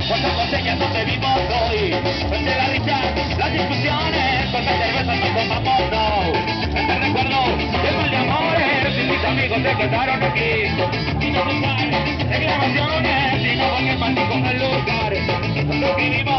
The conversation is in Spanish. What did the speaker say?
cuántas botellas donde vimos hoy, entre la risa, las discusiones, cuántas cervezas nos tomamos, no. Este recuerdo lleno de amores, y mis amigos se quedaron aquí, sin no buscar reclamaciones, y no porque partido el lugar, lo vivimos.